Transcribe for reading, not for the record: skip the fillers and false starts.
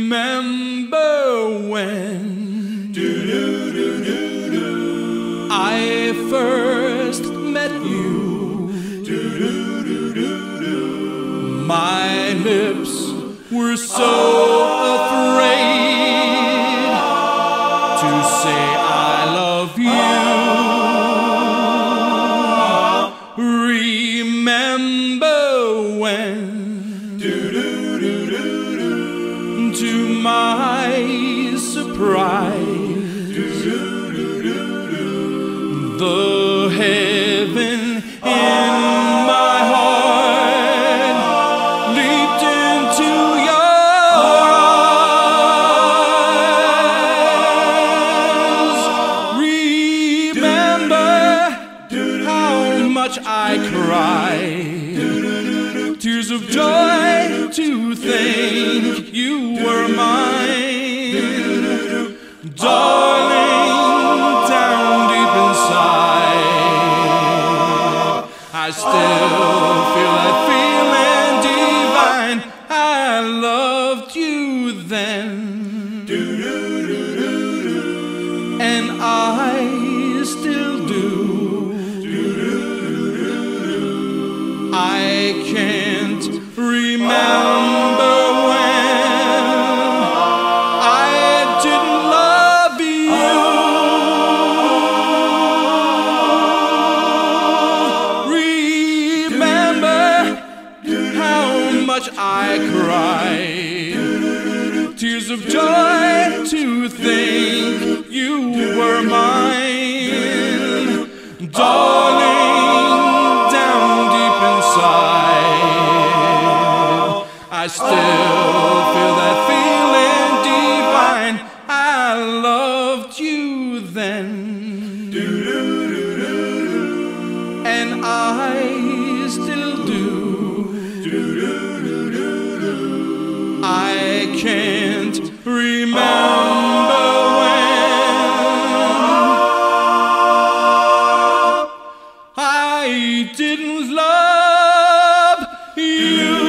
remember when I first met you. My lips were so afraid to say I love you. Remember when, to my surprise, the heaven in my heart leaped into your eyes. Remember how much I cried, tears of joy to think you were mine, darling. Down deep inside, I still feel that feeling divine. I loved you then, and I still do. I can't remember when I didn't love you. Remember how much I cried, tears of joy to think you were mine, darling. Down deep inside, I still feel that feeling divine. I loved you then, and I still do. I can't remember when I didn't love you.